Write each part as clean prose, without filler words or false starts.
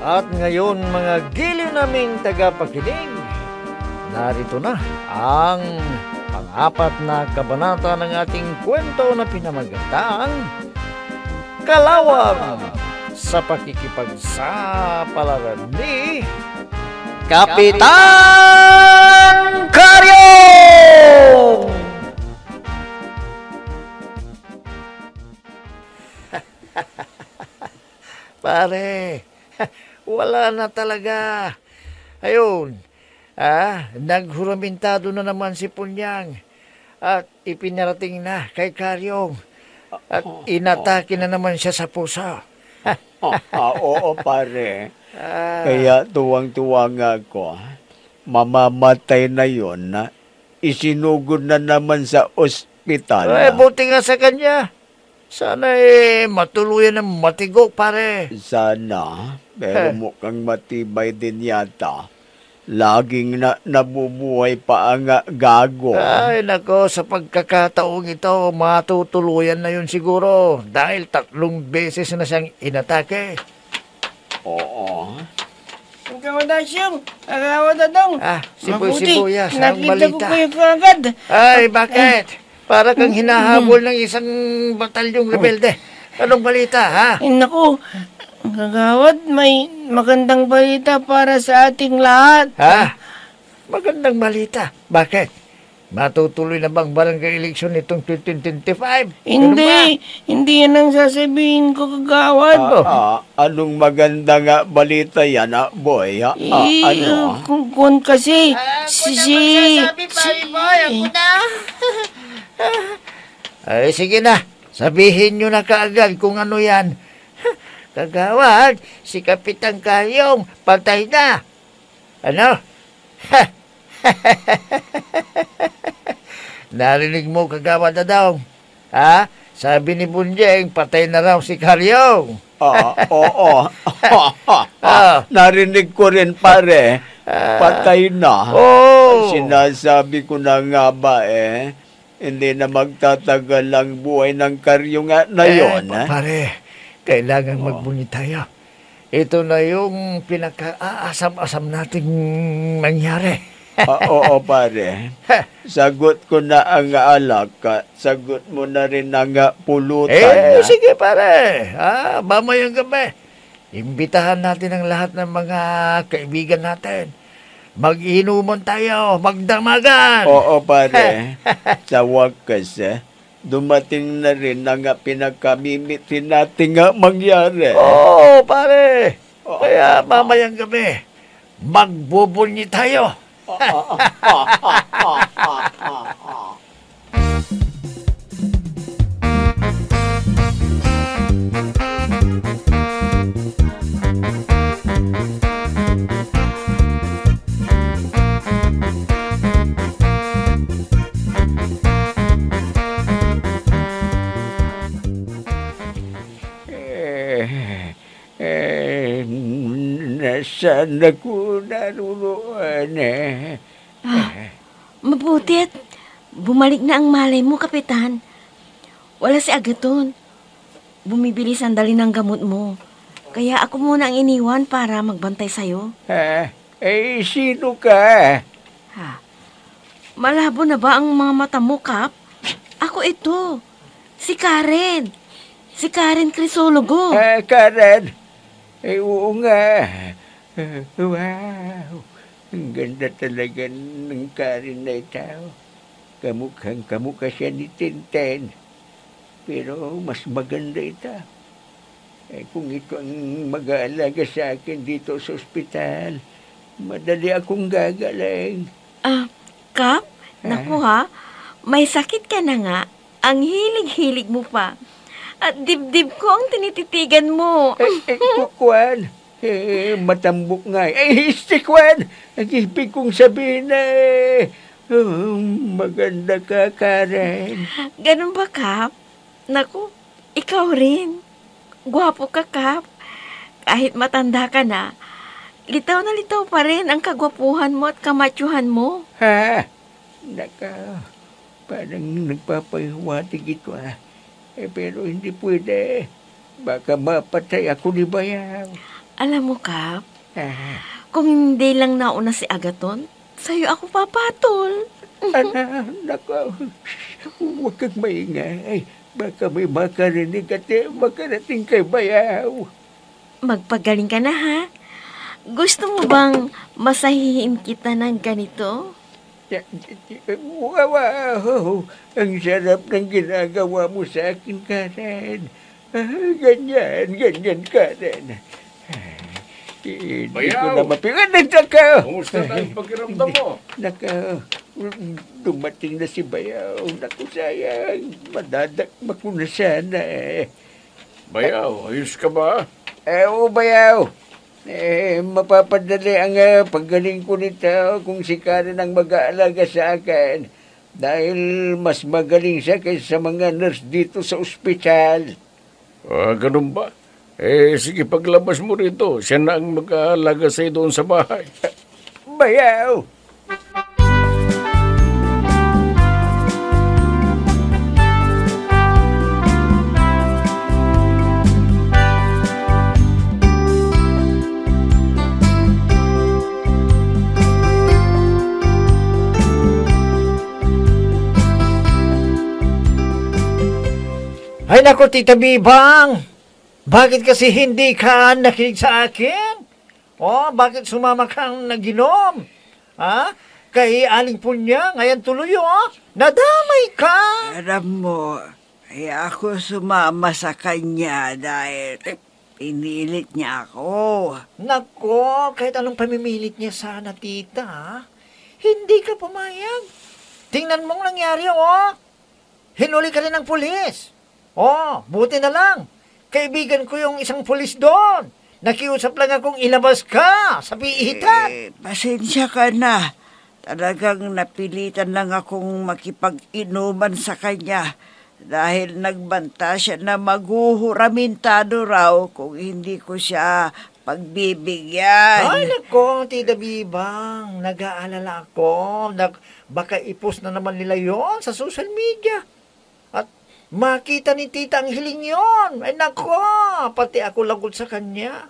At ngayon mga giliw naming tagapakinig, narito na ang pang-apat na kabanata ng ating kwento na pinamagatang Kalawang sa pakikipagsapalaran ni Kapitan Karyong! Pare, wala na talaga. Ayun, naghuramentado na naman si Punyang at ipinarating na kay Karyong at inatake na naman siya sa puso. Oo, pare. Kaya tuwang-tuwa nga ako. Mamamatay na yon na isinugod na naman sa ospital. Buti nga sa kanya. Sana matuluyan ng matigo, pare. Sana, pero mukhang matibay din yata. Laging nabubuhay pa ang gago. Ay, nako, sa pagkakataong ito, matutuluyan na yun siguro. Dahil 3 beses na siyang inatake. Oo. Ang kawadasyong, akawadadong. Sibuyas, ang nakita ko balita. kayo kaagad. Ay, bakit? Para kang hinahabol ng isang batalyong rebelde. Anong balita, ha? Naku, kagawad, may magandang balita para sa ating lahat. Ha? Magandang balita. Bakit? Matutuloy na bang barangay election nitong 2025? Hindi yan ang sasabihin ko, kagawad. Anong maganda nga balita yan, boy? Ano? Kung kasi, Ay, sige na. Sabihin nyo na kaagad kung ano yan. Kagawad, si Kapitan Karyong, patay na. Ano? Narinig mo, Kagawad Dadong? Ha? Sabi ni Bunjeng, patay na raw si Karyong. Oo. Narinig ko rin, pare. Patay na. Sinasabi ko na nga ba hindi na magtatagal ang buhay ng Karyong na yon. Pare, kailangan magbunyi tayo. Ito na yung pinaka-aasam-asam nating mangyari. Oo, pare. Sagot ko na ang alak. Sagot mo na rin ang pulutan. Sige, pare. Mamayang gabi. Imbitahan natin ang lahat ng mga kaibigan natin. Mag-inuman tayo, magdamagan. Oo, pare. Sa wakas, dumating na rin ang pinagkamimitin natin mangyari. Oo, pare. Kaya mamayang gabi, magbubunyi tayo. Nasaan ako naruroan Mabuti at bumalik na ang malay mo, Kapitan. Wala si Agaton. Bumibili sandali ng gamot mo. Kaya ako muna ang iniwan para magbantay sa'yo. Sino ka? Malabo na ba ang mga mata mo, Kap? Ako ito. Si Karen. Si Karen Crisologo. Karen? Oo nga. Wow. Ang ganda talaga ng Karen na ito. Kamukha siya ni Tintin. Pero mas maganda ito. Kung ito ang mag-aalaga sa akin dito sa ospital, madali akong gagaling. Kap? Naku may sakit ka na nga. Ang hilig-hilig mo pa. At dibdib ko ang tinititigan mo. Kukwan. Matambok nga. Si Kwan. Ang ibig kong sabihin maganda ka, Karen. Ganun ba, Kap? Naku, ikaw rin. Gwapo ka, Kap. Kahit matanda ka na, litaw na litaw pa rin ang kagwapuhan mo at kamatyuhan mo. Naka, parang nagpapahiwatig ito pero hindi pwede. Baka mapatay ako ni Bayang. Alam mo, Kap, Ah, kung hindi lang nauna si Agaton, sa'yo ako papatol. anak, nako, huwag kang maingay. Baka may makarinig at makarating kay Bayaw. Magpagaling ka na, ha? Gusto mo bang masahihin kita ng ganito? Wow, ang sarap ng ginagawa mo sa akin, Karen. Ganyan, Karen. Hindi ko Bayaw! na mapingan. Naka, Kumusta na ang pakiramdam mo? dumating na si Bayaw. Naku, sayang. Madadakma ko na sana eh. Bayaw, ayos ka ba? Oo, Bayaw. Mapapadali ang paggaling ko nito kung si Karen ang mag-aalaga sa akin. Dahil mas magaling siya kaysa mga nurse dito sa ospital. Ganun ba? Sige, paglabas mo rito. Siya na ang mag-aalaga sa'yo doon sa bahay. Bayaw! Ay nako, Tita Bibang! Bakit kasi hindi ka nakinig sa akin? Bakit sumama kang naginom? Ha? Kay Aling Punya, ngayon tuloy, nadamay ka! Alam mo, ako sumama sa kanya dahil pinilit niya ako. Nako, kahit anong pamimilit niya sana, Tita, hindi ka pumayag. Tingnan mong nangyari, Hinuli ka rin ng pulis. Buti na lang. Kaibigan ko yung isang pulis doon. Nakiusap lang akong ilabas ka sa piitan. Pasensya ka na. Talagang napilitan lang akong makipag-inuman sa kanya dahil nagbanta siya na maghuhuramintado raw kung hindi ko siya pagbibigyan. Ay, nako, Tita Bibang. Nag-aalala ako. Baka ipos na naman nila yon sa social media. At makita ni Tita ang hiling yon. Ay, nako, pati ako lagot sa kanya.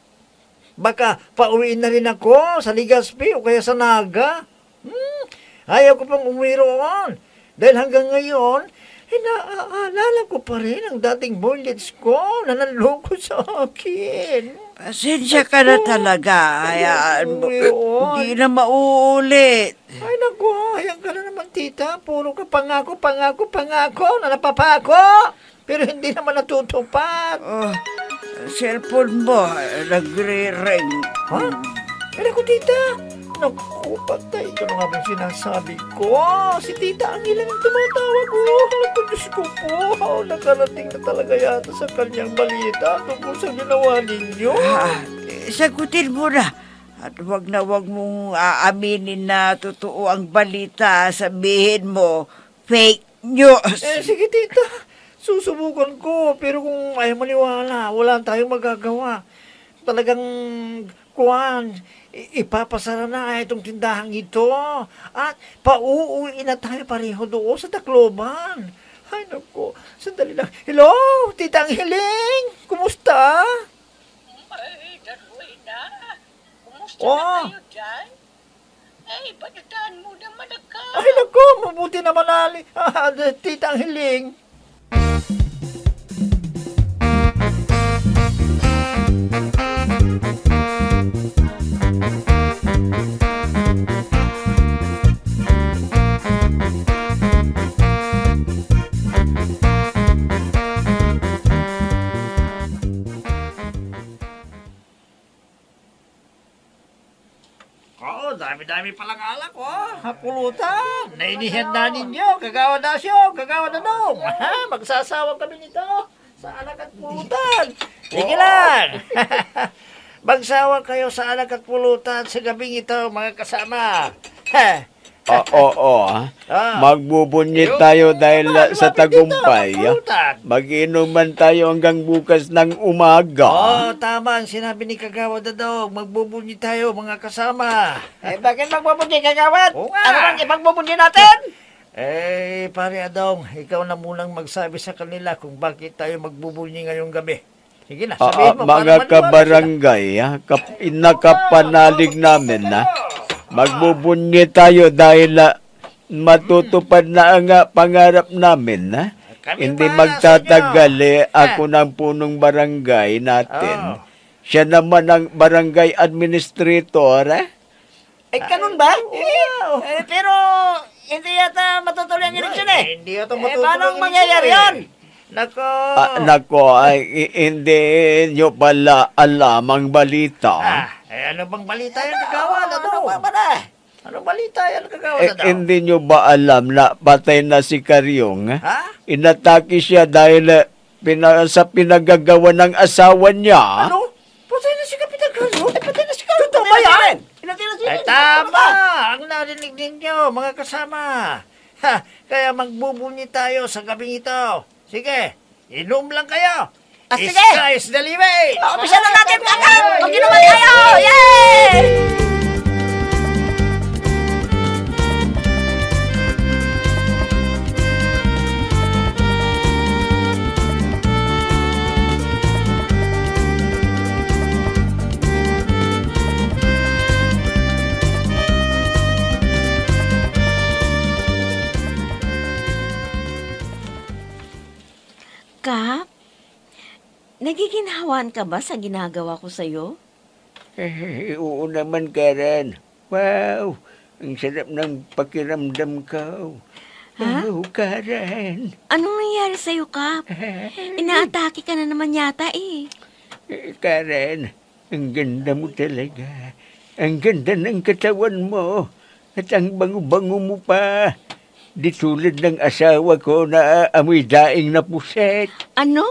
Baka pauwiin na rin ako sa Legazpi o kaya sa Naga. Ayaw ko pang umuwi roon. Dahil hanggang ngayon, naaalala ko pa rin ang dating boylets ko na nanloko sa akin. Pasensya ka na talaga. Hayaan mo. Hindi na mauulit. Ay, naku, hayaan ka na naman, Tita. Puro ka pangako na napapako. Pero hindi naman natutupad. Cellphone mo, nagre-ring. Ha? Ay, naku, Tita. Naku, patay ko na nga ba yung sinasabi ko. Si Tita ang ilang tumatawag ko. Naku, Diyos ko po. Nakarating na talaga yata sa kanyang balita tungkol sa ginawa ninyo. Sagutin mo na. At wag mong aaminin na totoo ang balita. Sabihin mo, fake news. Sige, Tita. Susubukan ko. Pero kung ayaw maniwala, wala tayong magagawa. Talagang, ipapasara na itong tindahang ito. At pauuwi na tayo pareho doon sa Tacloban. Ay, naku. Sandali lang. Hello, Tita Angheling. Kumusta? Ay, Darwin na. Kumusta Oh. na kayo dyan? Ay, padataan mo naman ka. Ay, naku. Mabuti naman, Tita Angheling. Dami-dami palang alak, Hapulutan. Nainihan na ninyo. Kagawa na siyo. Kagawa na dong. Magsasawa kami nito sa alak at pulutan. Sige lang. Magsawa kayo sa alak at pulutan sa gabing ito, mga kasama. Oo. Magbubunyit tayo dahil sa tagumpay. Mag-inuman tayo hanggang bukas ng umaga. Tama ang sinabi ni Kagawad Dadong. Magbubunyi tayo, mga kasama. Bakit magbubunyi, Kagawad? Ano bang ipagbubunyi natin? Pare Adong, ikaw na munang magsabi sa kanila kung bakit tayo magbubunyi ngayong gabi. Sige na, sabihin mo. para Mga maniwala kabarangay, nakapanalig namin na magbubunyi tayo dahil matutupad na ang pangarap namin na Kami hindi bahala magtatagal sa inyo. ako ng punong barangay natin. Siya naman ang barangay administrator. Ganun ba? Pero hindi yata matutuloy ang eleksyon eh. Hindi ito matutuloy. Paano mangyayari yun? Nako. Nako, hindi nyo pala alam ang balita. Ano bang balita yan, kagawa na daw? Anong balita yan, kagawa na daw? Hindi nyo ba alam na patay na si Karyong? Ha? Inatake siya dahil sa pinagagawa ng asawa niya. Ano? Patay na si Kapitan Carlo? Patay na si Carlo? Totoo ba yan? Ay, tama! Ang narinig ninyo, mga kasama. Kaya magbubunyi tayo sa gabing ito. Sige, inom lang kayo. Sige! Sky is the limit! Umpisa na natin, kakap! Mag-inuman tayo! Yay! Kap, nagiginhawan ka ba sa ginagawa ko sa'yo? Oo naman, Karen. Wow, ang sarap ng pakiramdam ko. Ha? Oh, Karen. Anong nangyari sa'yo, Kap? Inaatake ka na naman yata eh. Karen, ang ganda mo talaga. Ang ganda ng katawan mo. At ang bango-bango mo pa. Di tulad ng asawa ko na amoy daing na puset. Ano?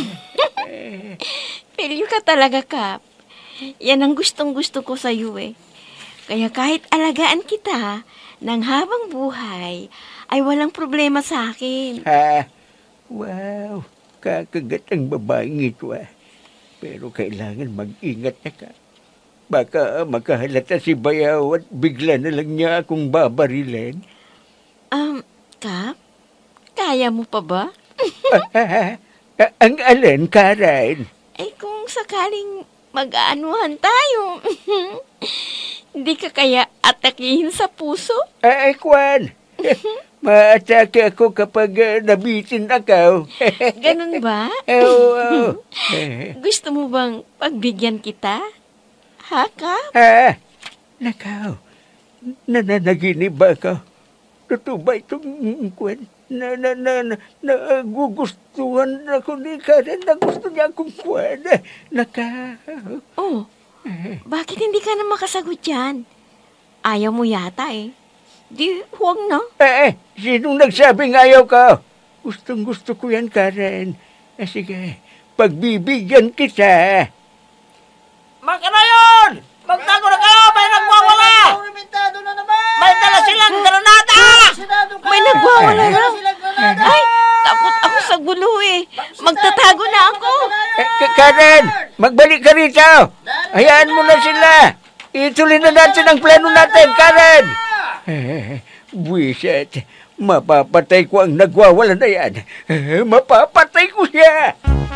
Pilyo ka talaga, Kap. Yan ang gustong-gusto ko sa'yo eh. Kaya kahit alagaan kita ng habang buhay, ay walang problema sa akin. Wow, kakagat ang babaeng ito Pero kailangan mag-ingat na ka. Baka makahalata si Bayaw at bigla na lang niya akong babarilin. Kap, kaya mo pa ba? Ang alin, Karen? Eh kung sakaling mag-aanuhan tayo, hindi ka kaya atakihin sa puso? Kwan, maatake ako kapag nabitin ako. Ganun ba? Oo. Gusto mo bang pagbigyan kita? Ha, Kap? Nakaw, nananaginip ba ako? Totoo ba itong kwan? Nagugustuhan ako ni Karen na gusto niya akong kwan. Oh, bakit hindi ka na makasagot yan? Ayaw mo yata eh. Di, huwag na. Sinong nagsabing ayaw ka? Gustong gusto ko yan, Karen. Sige, pagbibigyan kita. Magkano yun? Magtago na kayo! May nagwawala! May dala silang granada! May nagwawala raw. Ay, takot ako sa gulo eh. Magtatago na ako. Karen, magbalik ka rito. Hayaan mo na sila. Ituloy na natin ang plano natin, Karen. Buwisit, mapapatay ko ang nagwawala na yan. Mapapatay ko siya.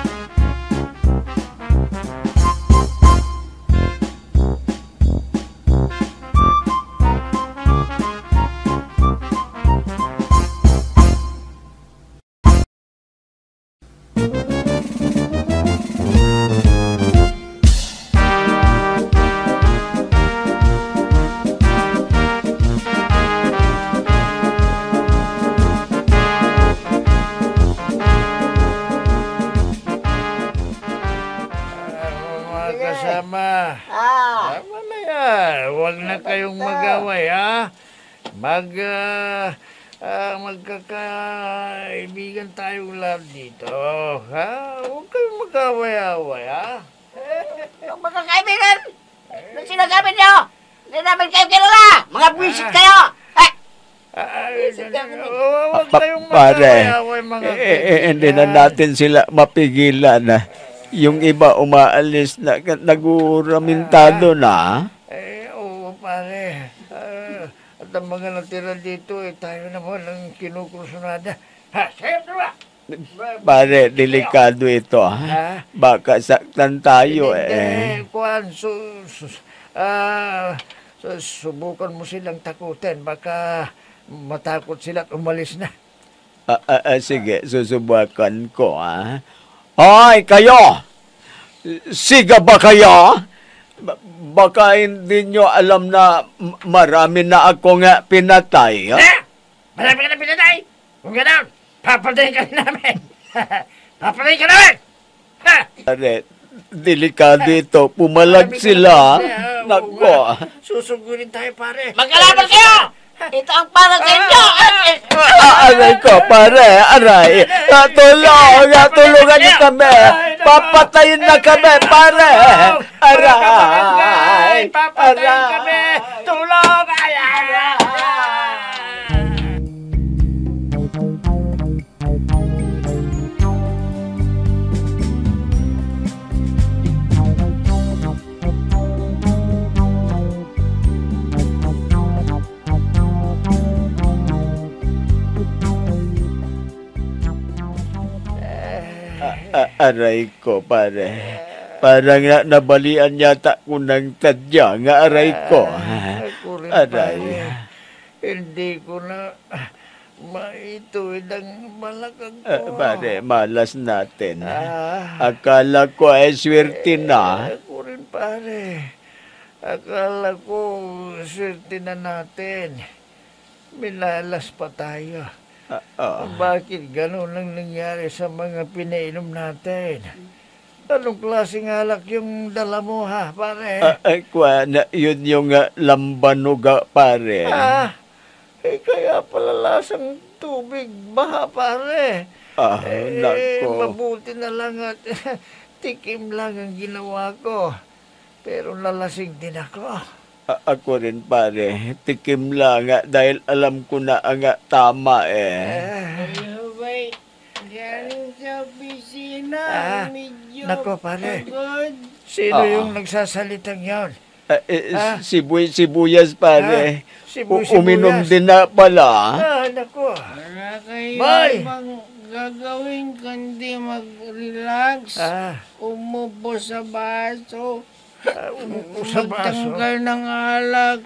Tama na yan. Huwag na kayong mag-away, ha? Magkakaibigan tayong lahat dito, ha? Huwag kayong mag-away-away, ha? Yung mga kaibigan! Nung sinasabi niyo! Hindi namin kayo kilala! Mga buwisit kayo! Huwag kayong Pare, mag-away-away, mga hindi na natin sila mapigilan na. Yung iba umaalis na, naguramentado na. Oo, pare. At ang mga natira dito, tayo naman ang kinukursunada. Ha, sayo na ba? Pare, delikado ito. Ha? Baka saktan tayo Hindi, Kwan, subukan mo silang takutin. Baka matakot sila at umalis na. Sige, susubukan ko. Hoy, kayo! Siga ba kayo? Baka hindi nyo alam na marami na akong pinatay. Marami ka na pinatay! Kung gano'n, papatayin ka namin! Papatayin ka namin! Ha! Pare, delikado ito. Pumalag sila. Nako. Susugurin tayo, pare. Magkalaban kayo! Ito ang para sa inyo! Aray ko, pare. Aray. Tulungan niyo kami. Papatayin na kami, pare. Aray. Papatayin kami! Tulong! Aray! Aray ko, pare. Parang nabalian yata ko ng tadya nga aray ko. Ako rin, Aray. pare. Hindi ko na maituwid ang balakang ko. Pare, malas natin. Ah, Akala ko ay swerte na. ako rin, pare. Akala ko, swerte na natin. Minalas pa tayo. Bakit gano'n ang nangyari sa mga pinainom natin? Anong klaseng alak yung dala mo, ha, pare? Yun yung lambanuga, pare. Kaya pala lasang tubig, baha, pare. Nako. Mabuti na lang at tikim lang ang ginawa ko. Pero nalasing din ako. Ako rin, pare. Tikim lang dahil alam ko na ang tama Sabay, galing sa opisina. Medyo Nako, pare. pagod. Sino yung nagsasalitang yon? Sibuyas, pare. Sibuyas. Uminom din na pala. Nako. Wala kayo Bay! bang gagawin kundi mag-relax? Umupo sa baso. Umupo sa baso. Magtanggal ng alak.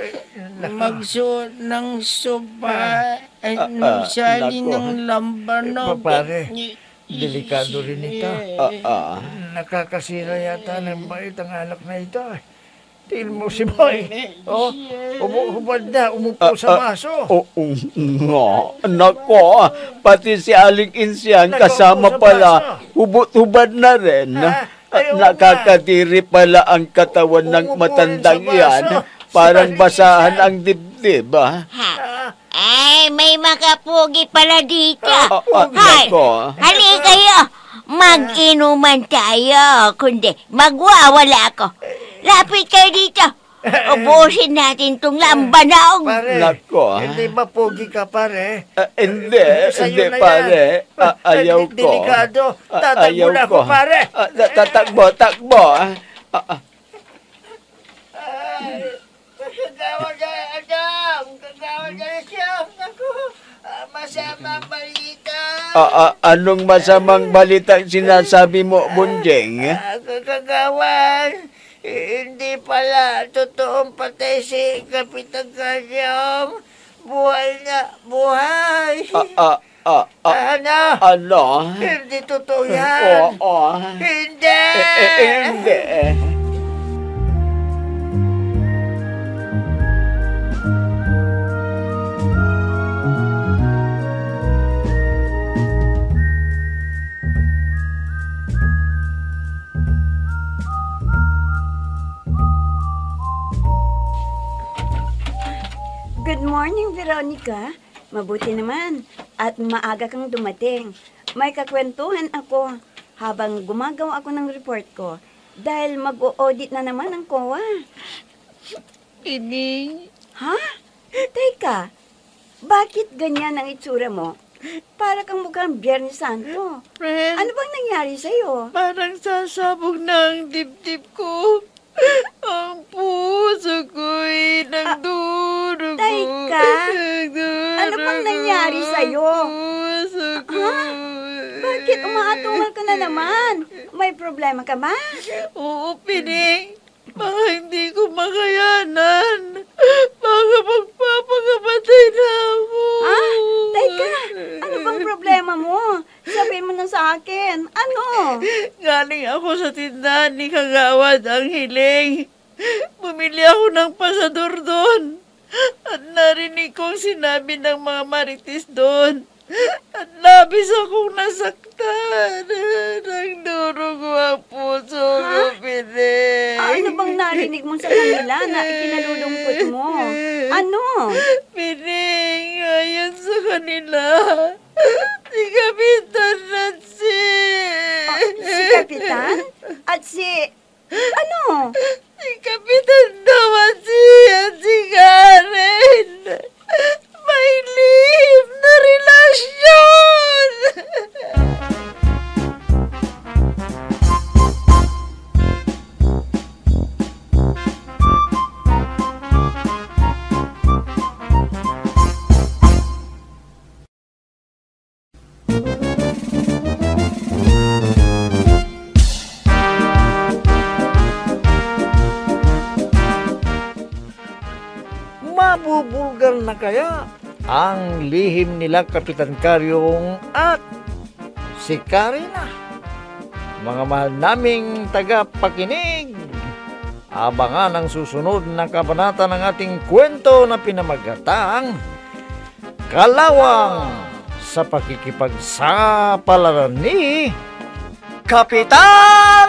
Magsuot ng sopa. Magsali nako. ng lambanog. Pare, delikado rin ito. Yeah. Nakakasira yata ng bait ang alak na ito. Tingnan mo si Boy. Hubad na, umupo sa baso. Nako, pati si Aling Insian kasama Nakaupo sa pala. baso. Hubot-hubad na rin. Ayaw Nakakadiri pala ang katawan ng Umupo matandang rin sa yan. baso. Parang Si Aling basahan Insian. ang dibdib. Ay, may makapugi pala dito. Hay, Nako. hali kayo. Mag-inuman tayo. Kundi, magwawala ako. Lapit kayo dito. Ubusin natin tong lambanog. Pare, Nako. hindi ba pogi ka, pare? Hindi, Sa'yo hindi na yan. pare. Ayaw ko. Delikado. Tatakbo Ayaw na ako, ko. pare. Takbo. Kagawad na, Adam! Kagawad na siya! Naku! Masama ang balita! Anong masamang balita sinasabi mo, Bunjeng? Kagawad! Hindi pala totoong patay si Kapitan Kanyang. Buhay na, buhay! Ano? Hindi totoo yan! Oo. Hindi! Hindi. Good morning, Veronica. Mabuti naman at maaga kang dumating. May kakwentuhan ako habang gumagawa ako ng report ko dahil mag-o-audit na naman ang COA. Ining, Ha? Teka, bakit ganyan ang itsura mo? Para kang mukhang Biyernes Santo. friend, Ano bang nangyari sa'yo? parang sasabog na ang dibdib ko. Ang puso ko'y nagdurugo. Teka, ano bang nangyari sa'yo? Puso ko. umaatungal ka na naman. May problema ka ba? Oo, Pining. Baka hindi ko makayanan. Baka magpapakamatay na ako. Teka, ano bang problema mo? Sabihin mo na sa akin. Ano? Galing ako sa tindahan ni Kagawad ang Hiling. Bumili ako ng pasador doon. At narinig kong sinabi ng mga marites doon. At labis akong nasaktan. Nagdurog ko ang puso ko, Pining. Ano bang narinig mo sa kanila na ikinalulungkot mo? Ano? Pining, ayon sa kanila. Si Kapitan at si Kapitan? At si... Ano? Si Kapitan daw at si Karen. May lihim na relasyon. Mabubulgar na kaya ang lihim nila Kapitan Karyong at si Karina. Mga mahal naming tagapakinig, abangan ang susunod na kabanata ng ating kwento na pinamagatang Kalawang sa pakikipagsapalaran ni Kapitan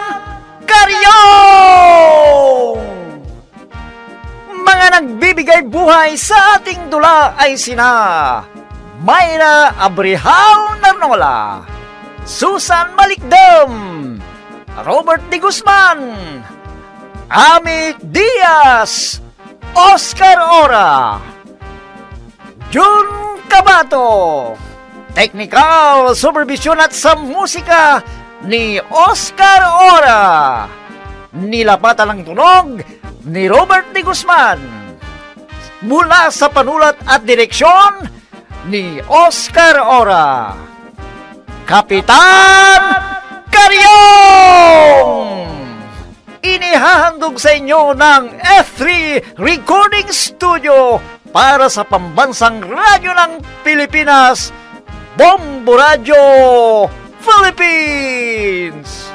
Karyong! Mga nagbibigay buhay sa ating dula ay sina Mayra Abrihal Narnola, Susan Malikdam, Robert De Guzman, Amit Diaz, Oscar Ora, Jun Cabato. Technical supervision at sa musika ni Oscar Ora. Nilapatan ng tunog ni Robert De Guzman. Mula sa panulat at direksyon ni Oscar Ora. Kapitan Karyong! Inihahandog sa inyo ng F3 Recording Studio para sa pambansang radyo ng Pilipinas, Bombo Radio Philippines!